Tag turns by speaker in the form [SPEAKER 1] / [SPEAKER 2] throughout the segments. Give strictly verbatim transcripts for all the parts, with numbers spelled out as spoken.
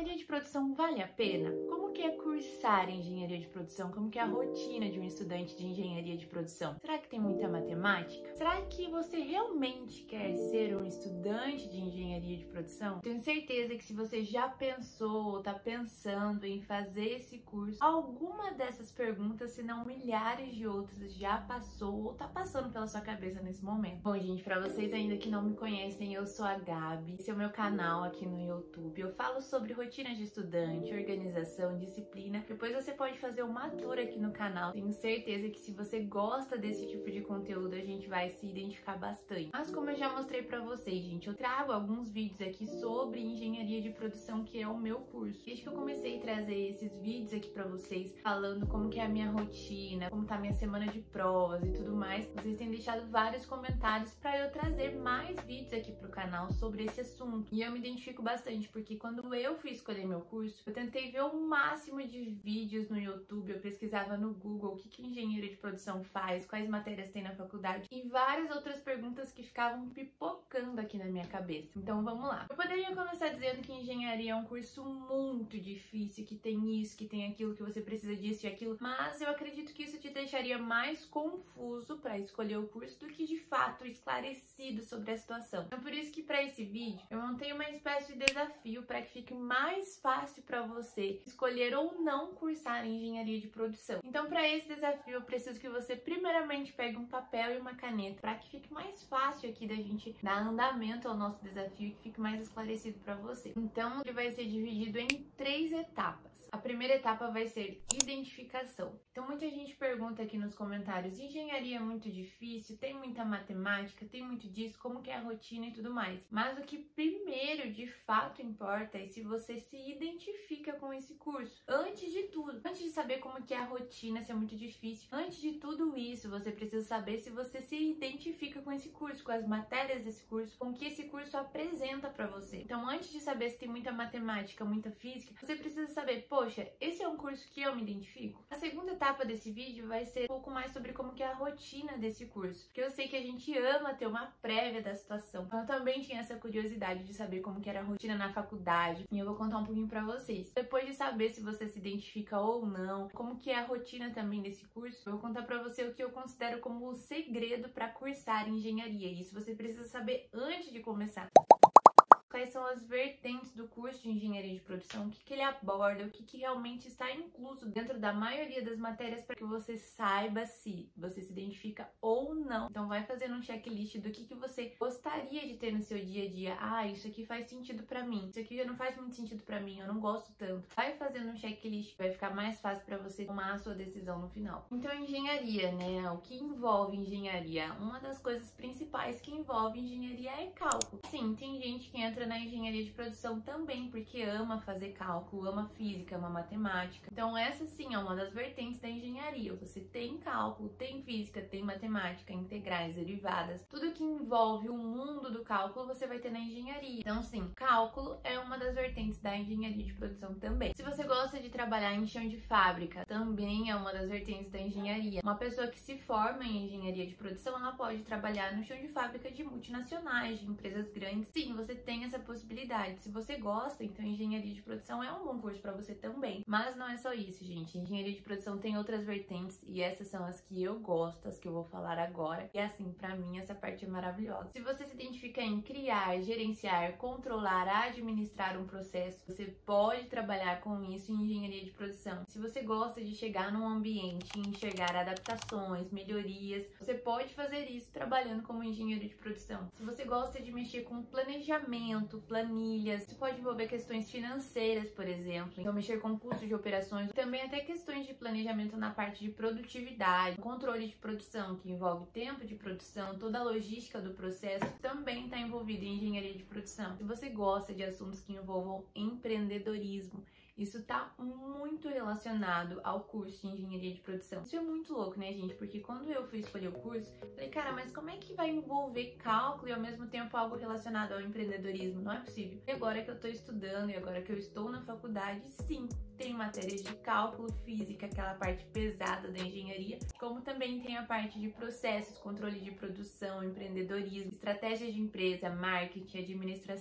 [SPEAKER 1] Engenharia de produção vale a pena? Como que é cursar engenharia de produção? Como que é a rotina de um estudante de engenharia de produção? Será que tem muita matemática? Será que você realmente quer ser um estudante de engenharia de produção? Tenho certeza que se você já pensou ou está pensando em fazer esse curso, alguma dessas perguntas, se não milhares de outras, já passou ou está passando pela sua cabeça nesse momento. Bom, gente, para vocês ainda que não me conhecem, eu sou a Gabi, esse é o meu canal aqui no YouTube. Eu falo sobre rotina de estudante, organização, disciplina. Depois você pode fazer uma tour aqui no canal. Tenho certeza que se você gosta desse tipo de conteúdo, a gente vai se identificar bastante. Mas como eu já mostrei pra vocês, gente, eu trago alguns vídeos aqui sobre engenharia de produção, que é o meu curso. Desde que eu comecei a trazer esses vídeos aqui pra vocês, falando como que é a minha rotina, como tá a minha semana de provas e tudo mais, vocês têm deixado vários comentários pra eu trazer mais vídeos aqui pro canal sobre esse assunto. E eu me identifico bastante, porque quando eu fui escolher meu curso, eu tentei ver o máximo de vídeos no YouTube, eu pesquisava no Google o que que engenheiro de produção faz, quais matérias tem na faculdade e várias outras perguntas que ficavam pipocando aqui na minha cabeça. Então vamos lá. Eu poderia começar dizendo que engenharia é um curso muito difícil, que tem isso, que tem aquilo, que você precisa disso e aquilo, mas eu acredito que isso te deixaria mais confuso para escolher o curso do que de fato esclarecido sobre a situação. Então por isso que para esse vídeo eu montei uma espécie de desafio para que fique mais fácil para você escolher ou não cursar engenharia de produção. Então, para esse desafio, eu preciso que você primeiramente pegue um papel e uma caneta para que fique mais fácil aqui da gente dar andamento ao nosso desafio e que fique mais esclarecido para você. Então, ele vai ser dividido em três etapas. A primeira etapa vai ser identificação. Então, muita gente pergunta aqui nos comentários: engenharia é muito difícil, tem muita matemática, tem muito disso, como que é a rotina e tudo mais. Mas o que primeiro de fato importa é se você se identifica com esse curso. Antes de tudo, antes de saber como que é a rotina, se é muito difícil, antes de tudo isso, você precisa saber se você se identifica com esse curso, com as matérias desse curso, com o que esse curso apresenta para você. Então, antes de saber se tem muita matemática, muita física, você precisa saber, poxa, esse é um curso que eu me identifico? A segunda etapa desse vídeo vai ser um pouco mais sobre como que é a rotina desse curso, porque eu sei que a gente ama ter uma prévia da situação. Então, eu também tinha essa curiosidade de saber como que era a rotina na faculdade, e eu vou contar um pouquinho pra vocês. Depois de saber se você se identifica ou não, como que é a rotina também desse curso, eu vou contar pra você o que eu considero como o segredo para cursar engenharia. Isso você precisa saber antes de começar. Quais são as vertentes do curso de engenharia de produção, o que, que ele aborda, o que, que realmente está incluso dentro da maioria das matérias para que você saiba se você se identifica ou não. Então vai fazendo um checklist do que, que você gostaria de ter no seu dia a dia. Ah, isso aqui faz sentido para mim, isso aqui não faz muito sentido para mim, eu não gosto tanto. Vai fazendo um checklist, vai ficar mais fácil para você tomar a sua decisão no final. Então engenharia, né? O que envolve engenharia? Uma das coisas principais que envolve engenharia é cálculo. Sim, tem gente que entra na engenharia de produção também porque ama fazer cálculo, ama física, ama matemática. Então essa sim é uma das vertentes da engenharia. Você tem cálculo, tem física, tem matemática, integrais, derivadas. Tudo que envolve o mundo do cálculo você vai ter na engenharia. Então sim, cálculo é uma das vertentes da engenharia de produção também. Se você gosta de trabalhar em chão de fábrica, também é uma das vertentes da engenharia. Uma pessoa que se forma em engenharia de produção, ela pode trabalhar no chão de fábrica de multinacionais, de empresas grandes. Sim, você tem essa possibilidade. Se você gosta, então engenharia de produção é um bom curso para você também. Mas não é só isso, gente. Engenharia de produção tem outras vertentes e essas são as que eu gosto, as que eu vou falar agora. E assim, para mim essa parte é maravilhosa. Se você se identifica em criar, gerenciar, controlar, administrar um processo, você pode trabalhar com isso em engenharia de produção. Se você gosta de chegar num ambiente e enxergar adaptações, melhorias, você pode fazer isso trabalhando como engenheiro de produção. Se você gosta de mexer com planejamento, planilhas, isso pode envolver questões financeiras, por exemplo, então mexer com custos de operações, também até questões de planejamento na parte de produtividade, controle de produção, que envolve tempo de produção, toda a logística do processo, também está envolvido em engenharia de produção. Se você gosta de assuntos que envolvam empreendedorismo, isso tá muito relacionado ao curso de engenharia de produção. Isso é muito louco, né, gente? Porque quando eu fui escolher o curso, falei, cara, mas como é que vai envolver cálculo e ao mesmo tempo algo relacionado ao empreendedorismo? Não é possível. E agora que eu tô estudando e agora que eu estou na faculdade, sim, tem matérias de cálculo, física, aquela parte pesada da engenharia, como também tem a parte de processos, controle de produção, empreendedorismo, estratégia de empresa, marketing, administração.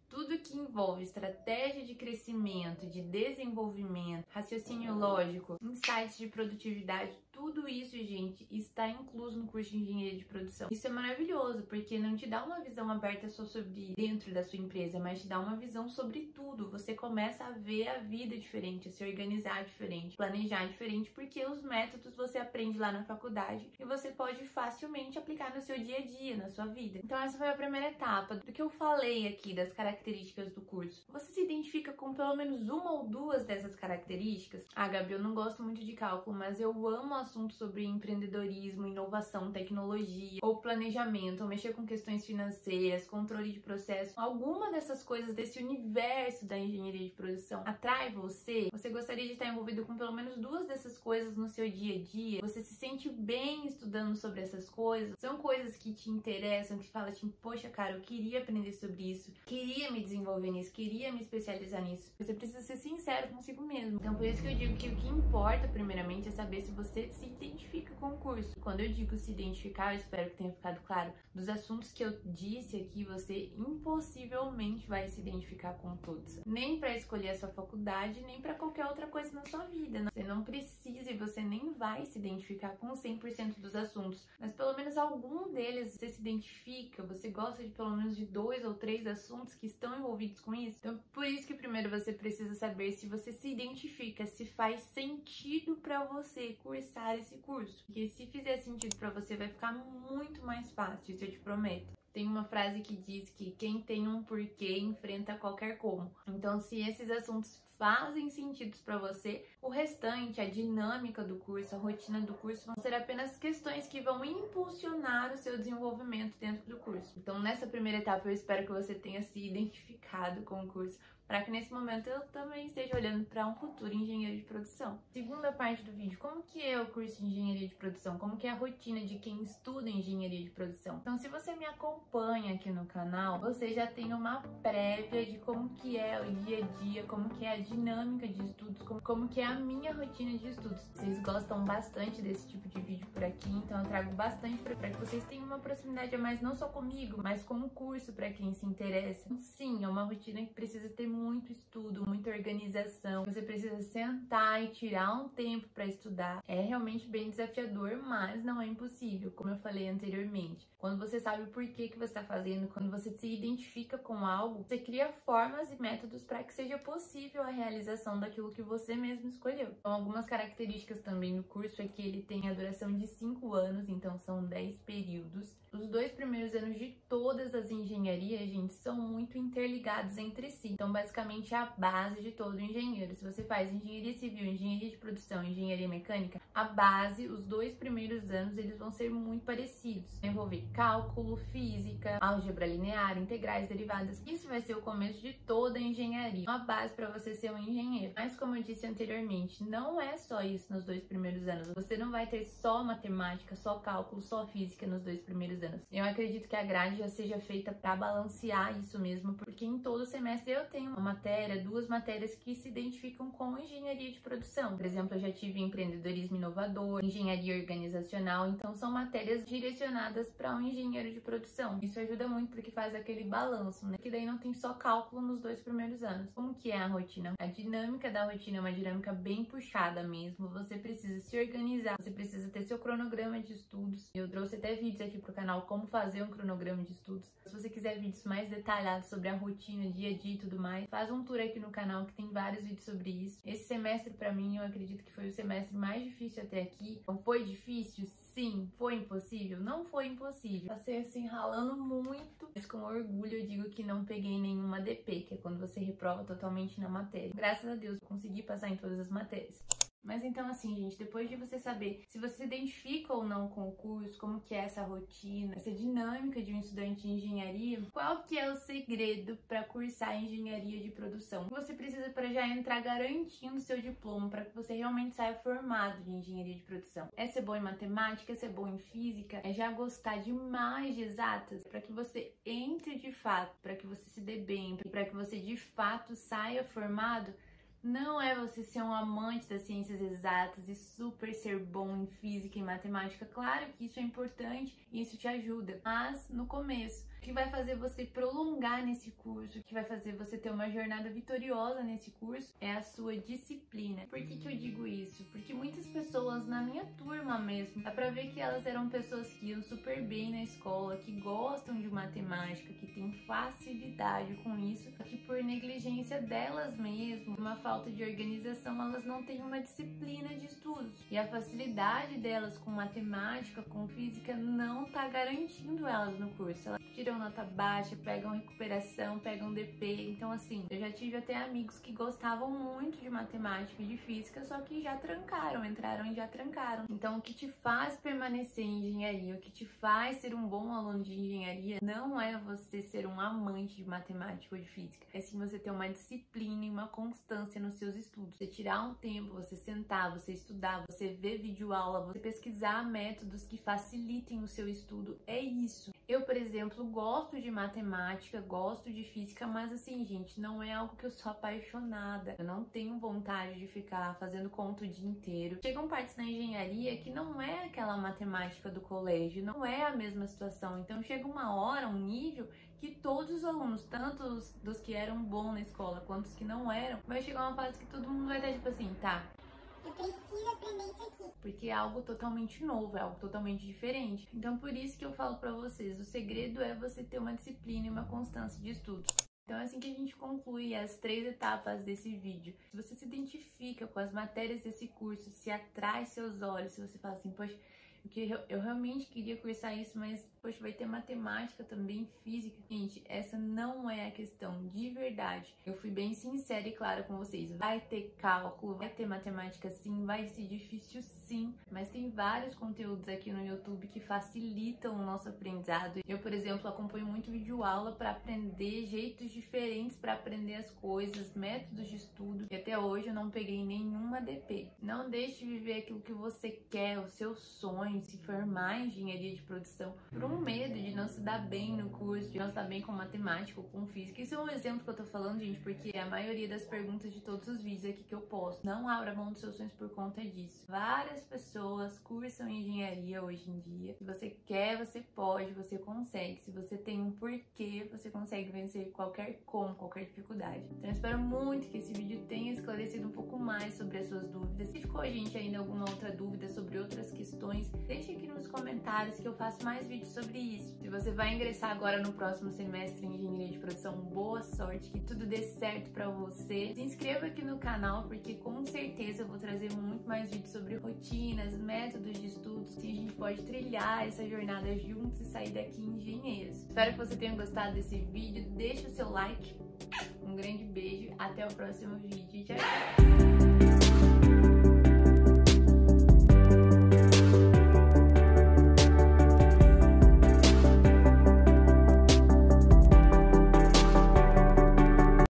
[SPEAKER 1] Tudo que envolve estratégia de crescimento, de desenvolvimento, raciocínio lógico, insights de produtividade, tudo isso, gente, está incluso no curso de Engenharia de Produção. Isso é maravilhoso, porque não te dá uma visão aberta só sobre dentro da sua empresa, mas te dá uma visão sobre tudo. Você começa a ver a vida diferente, a se organizar diferente, planejar diferente, porque os métodos você aprende lá na faculdade e você pode facilmente aplicar no seu dia a dia, na sua vida. Então essa foi a primeira etapa do que eu falei aqui, das características do curso. Você se identifica com pelo menos uma ou duas dessas características? Ah, Gabi, eu não gosto muito de cálculo, mas eu amo assuntos sobre empreendedorismo, inovação, tecnologia, ou planejamento, ou mexer com questões financeiras, controle de processo. Alguma dessas coisas desse universo da engenharia de produção atrai você? Você gostaria de estar envolvido com pelo menos duas dessas coisas no seu dia a dia? Você se sente bem estudando sobre essas coisas? São coisas que te interessam, que fala assim, poxa, cara, eu queria aprender sobre isso, queria me desenvolver nisso, queria me especializar nisso. Você precisa ser sincero consigo mesmo. Então, por isso que eu digo que o que importa, primeiramente, é saber se você se identifica com o curso. Quando eu digo se identificar, eu espero que tenha ficado claro, dos assuntos que eu disse aqui, você impossivelmente vai se identificar com todos. Nem para escolher a sua faculdade, nem para qualquer outra coisa na sua vida. Você não precisa e você nem vai se identificar com cem por cento dos assuntos, mas pelo menos algum deles você se identifica, você gosta de pelo menos de dois ou três assuntos que estão envolvidos com isso. Então, por isso que primeiro você precisa saber se você se identifica, se faz sentido para você cursar esse curso. Porque se fizer sentido para você, vai ficar muito mais fácil, isso eu te prometo. Tem uma frase que diz que quem tem um porquê enfrenta qualquer como. Então, se esses assuntos fazem sentido para você, o restante, a dinâmica do curso, a rotina do curso vão ser apenas questões que vão impulsionar o seu desenvolvimento dentro do curso. Então, nessa primeira etapa, eu espero que você tenha se identificado com o curso, para que nesse momento eu também esteja olhando para um futuro engenheiro de produção. Segunda parte do vídeo, como que é o curso de engenharia de produção? Como que é a rotina de quem estuda engenharia de produção? Então, se você me acompanha aqui no canal, você já tem uma prévia de como que é o dia a dia, como que é a dinâmica de estudos, como, como que é a minha rotina de estudos. Vocês gostam bastante desse tipo de vídeo por aqui, então eu trago bastante para que vocês tenham uma proximidade a mais, não só comigo, mas com o curso para quem se interessa. Então, sim, é uma rotina que precisa ter muito estudo, muita organização. Você precisa sentar e tirar um tempo para estudar. É realmente bem desafiador, mas não é impossível, como eu falei anteriormente. Quando você sabe o porquê que você está fazendo, quando você se identifica com algo, você cria formas e métodos para que seja possível a realização daquilo que você mesmo escolheu. Então, algumas características também do curso é que ele tem a duração de cinco anos, então são dez períodos. Os dois primeiros anos de todas as engenharias, gente, são muito interligados entre si. Então, basicamente, é a base de todo engenheiro. Se você faz engenharia civil, engenharia de produção, engenharia mecânica, a base, os dois primeiros anos, eles vão ser muito parecidos. Vai envolver cálculo, física, álgebra linear, integrais, derivadas. Isso vai ser o começo de toda a engenharia, uma base para você ser um engenheiro. Mas, como eu disse anteriormente, não é só isso nos dois primeiros anos. Você não vai ter só matemática, só cálculo, só física nos dois primeiros anos. Eu acredito que a grade já seja feita para balancear isso mesmo, porque em todo semestre eu tenho uma matéria, duas matérias que se identificam com engenharia de produção. Por exemplo, eu já tive empreendedorismo inovador, engenharia organizacional, então são matérias direcionadas para um engenheiro de produção. Isso ajuda muito porque faz aquele balanço, né? Que daí não tem só cálculo nos dois primeiros anos. Como que é a rotina? A dinâmica da rotina é uma dinâmica bem puxada mesmo. Você precisa se organizar, você precisa ter seu cronograma de estudos. Eu trouxe até vídeos aqui pro canal como fazer um cronograma de estudos. Se você quiser vídeos mais detalhados sobre a rotina, dia a dia e tudo mais, faz um tour aqui no canal que tem vários vídeos sobre isso. Esse semestre pra mim eu acredito que foi o semestre mais difícil até aqui. Então foi difícil? Sim. Foi impossível? Não foi impossível. Passei assim ralando muito, mas com orgulho eu digo que não peguei nenhuma D P, que é quando você reprova totalmente na matéria. Graças a Deus eu consegui passar em todas as matérias. Mas então assim, gente, depois de você saber se você se identifica ou não com o curso, como que é essa rotina, essa dinâmica de um estudante de engenharia, qual que é o segredo para cursar engenharia de produção? O que você precisa para já entrar garantindo seu diploma, para que você realmente saia formado de engenharia de produção? É ser bom em matemática, é ser bom em física, é já gostar demais de exatas, para que você entre de fato, para que você se dê bem, para que você de fato saia formado. Não é você ser um amante das ciências exatas e super ser bom em física e matemática. Claro que isso é importante e isso te ajuda, mas no começo. O que vai fazer você prolongar nesse curso, o que vai fazer você ter uma jornada vitoriosa nesse curso é a sua disciplina. Por que que eu digo isso? Porque muitas pessoas na minha turma mesmo, dá pra ver que elas eram pessoas que iam super bem na escola, que gostam de matemática, que têm facilidade com isso, que por negligência delas mesmo, uma falta de organização, elas não têm uma disciplina de estudos. E a facilidade delas com matemática, com física, não tá garantindo elas no curso. Elas tiram nota baixa, pegam recuperação, pegam D P. Então assim, eu já tive até amigos que gostavam muito de matemática e de física, só que já trancaram, entraram e já trancaram. Então o que te faz permanecer em engenharia, o que te faz ser um bom aluno de engenharia, não é você ser um amante de matemática ou de física, é sim você ter uma disciplina e uma constância nos seus estudos. Você tirar um tempo, você sentar, você estudar, você ver videoaula, você pesquisar métodos que facilitem o seu estudo, é isso. Eu, por exemplo, gosto de matemática, gosto de física, mas assim, gente, não é algo que eu sou apaixonada. Eu não tenho vontade de ficar fazendo conta o dia inteiro. Chegam partes na engenharia que não é aquela matemática do colégio, não é a mesma situação. Então chega uma hora, um nível, que todos os alunos, tanto os, dos que eram bons na escola quanto os que não eram, vai chegar uma fase que todo mundo vai estar tipo assim, tá,
[SPEAKER 2] eu preciso aprender isso aqui.
[SPEAKER 1] Porque é algo totalmente novo, é algo totalmente diferente. Então por isso que eu falo pra vocês, o segredo é você ter uma disciplina e uma constância de estudos. Então é assim que a gente conclui as três etapas desse vídeo. Se você se identifica com as matérias desse curso, se atrai seus olhos, se você fala assim, poxa, eu, eu realmente queria cursar isso, mas poxa, vai ter matemática também, física. Gente, essa não é a questão, de verdade. Eu fui bem sincera e clara com vocês. Vai ter cálculo, vai ter matemática sim, vai ser difícil sim, mas tem vários conteúdos aqui no YouTube que facilitam o nosso aprendizado. Eu, por exemplo, acompanho muito videoaula para aprender jeitos diferentes para aprender as coisas, métodos de estudo, e até hoje eu não peguei nenhuma D P. Não deixe de viver aquilo que você quer, o seu sonho, se formar em engenharia de produção, por um medo de não se dar bem no curso, de não se dar bem com matemática ou com física. Isso é um exemplo que eu tô falando, gente, porque é a maioria das perguntas de todos os vídeos aqui que eu posto. Não abra mão dos seus sonhos por conta disso. Várias pessoas cursam engenharia hoje em dia. Se você quer, você pode, você consegue. Se você tem um porquê, você consegue vencer qualquer como, qualquer dificuldade. Então eu espero muito que esse vídeo tenha esclarecido um pouco mais sobre as suas dúvidas. Se ficou, gente, ainda alguma outra dúvida sobre outras questões, deixe aqui nos comentários que eu faço mais vídeos sobre isso. Se você vai ingressar agora no próximo semestre em engenharia de produção, boa sorte, que tudo dê certo pra você. Se inscreva aqui no canal, porque com certeza eu vou trazer muito mais vídeos sobre rotinas, métodos de estudos, que a gente pode trilhar essa jornada juntos e sair daqui engenheiros. Espero que você tenha gostado desse vídeo. Deixe o seu like. Um grande beijo. Até o próximo vídeo. Tchau, tchau.